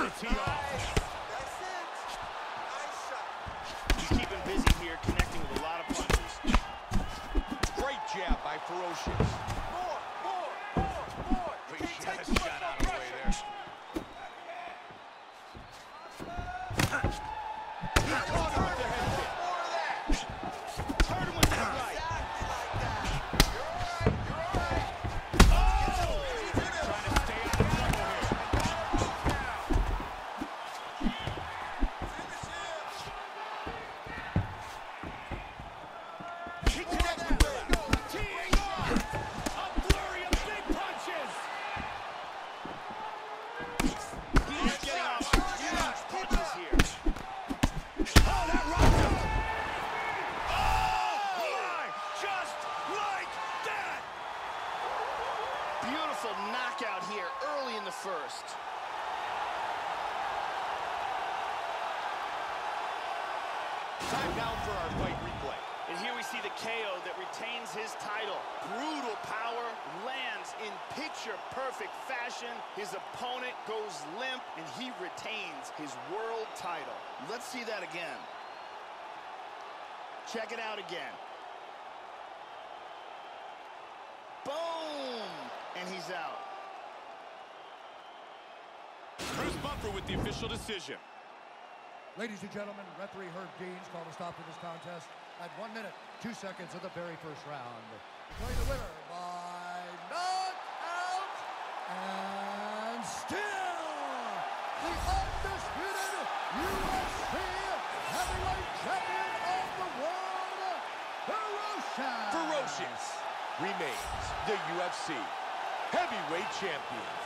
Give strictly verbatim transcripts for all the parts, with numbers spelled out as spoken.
to tee off. That's it. Nice shot. He's keeping busy here, connecting with a lot of punches. Great jab by Ferocious. More, more, more, more. You Big can't shot, take too much shot more out of the way pressure. there. He caught him with the head kick. More of that. Hurt him with the right. Exactly like that. You're all right. You're all right. Oh! He's in it. Trying to stay out of trouble here. He connects with the left. Teeing off. A flurry of big punches. He's getting off huge punches here. Oh, that rocked him. Oh, my. Just like that. Beautiful knockout here early in the first. Time now for our fight replay. And here we see the K O that retains his title. Brutal power, lands in picture-perfect fashion. His opponent goes limp, and he retains his world title. Let's see that again. Check it out again. Boom! And he's out. Bruce Buffer with the official decision. Ladies and gentlemen, referee Herb Deans called a stop to this contest at one minute, two seconds of the very first round. Declaring the winner by knockout and still the undisputed U F C heavyweight champion of the world, Ferocious. Ferocious remains the U F C heavyweight champion.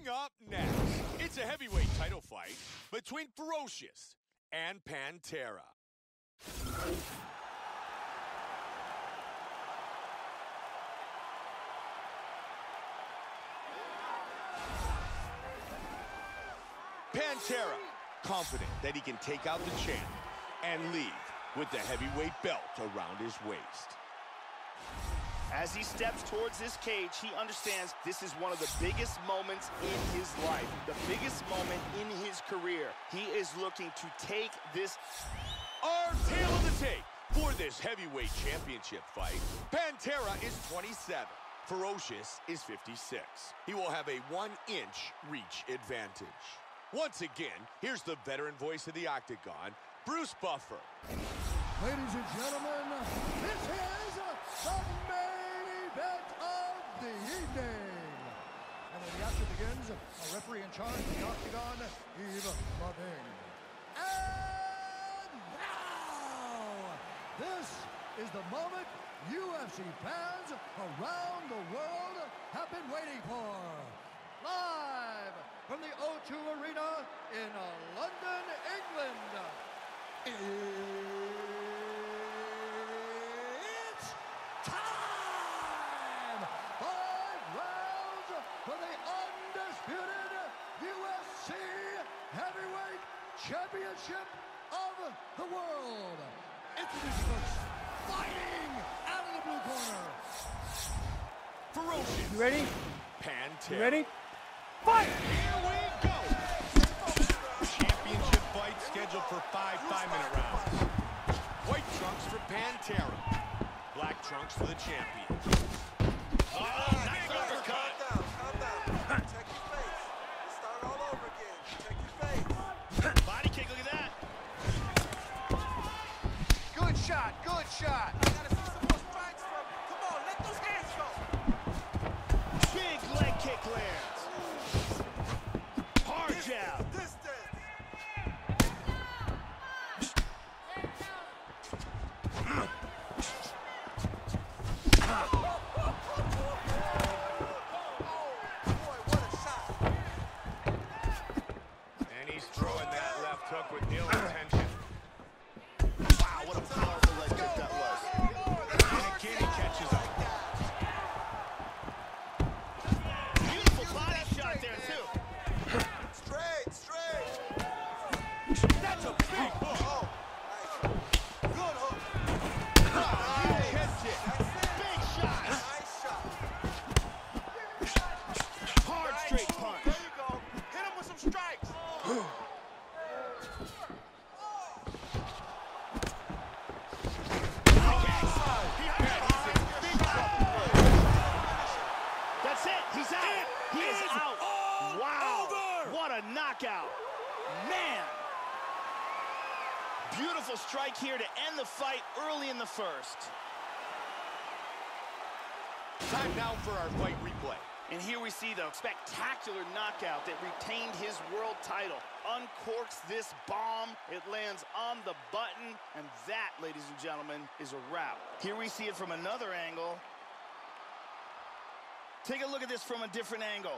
Coming up next, it's a heavyweight title fight between Ferocious and Pantera. Pantera, confident that he can take out the champ and leave with the heavyweight belt around his waist. As he steps towards this cage, he understands this is one of the biggest moments in his life, the biggest moment in his career. He is looking to take this. Our tail of the tape for this heavyweight championship fight. Pantera is twenty-seven. Ferocious is fifty-six. He will have a one-inch reach advantage. Once again, here's the veteran voice of the Octagon, Bruce Buffer. Ladies and gentlemen, this is the main event of the evening. And when the action begins, a referee in charge of the Octagon, Yves Lavigne. And now, this is the moment U F C fans around the world have been waiting for. Live from the O two Arena in London, England. It's time! Five rounds for the undisputed U F C Heavyweight Championship of the world. Introducing first, fighting out of the blue corner. Ferocious. You ready? Pantera. You ready? Fight! Here we go. Championship fight scheduled for five five-minute rounds. White trunks for Pantera. Black trunks for the champion. Oh, nice uppercut. Calm down, calm down. Check your face. Let's start all over again. Check your face. Body kick, look at that. Good shot, good shot. I gotta see some more strikes from you. Come on, let those hands go. Big leg kick lands. Hard jab. Distance. Boy, what a shot. And he's throwing that left hook with ill intention. Wow, what a powerful leg kick that was. And again he catches up. Beautiful body shot there, too. Straight, straight. That's a big hook. Oh, nice. Good hook. Huge head kick. That's it. Big shot. Nice shot. Hard straight punch. There you go. Hit him with some strikes. That's it. He's out. He is out. Wow. What a knockout. Man. Beautiful strike here to end the fight early in the first. Time now for our fight replay. And here we see the spectacular knockout that retained his world title. Uncorks this bomb. It lands on the button. And that, ladies and gentlemen, is a wrap. Here we see it from another angle. Take a look at this from a different angle.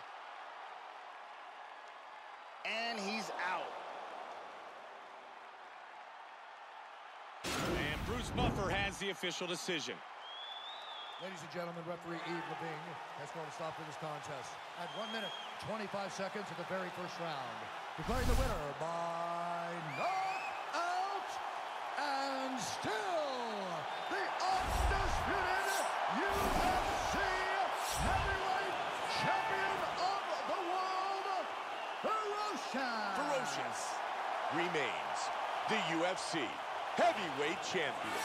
And he's out. And Bruce Buffer has the official decision. Ladies and gentlemen, referee Yves Lavigne has called a stop to this contest at one minute, twenty-five seconds of the very first round. Declaring the winner by knockout and still the undisputed U F C Heavyweight Champion of the world, Ferocious. Ferocious remains the U F C Heavyweight Champion.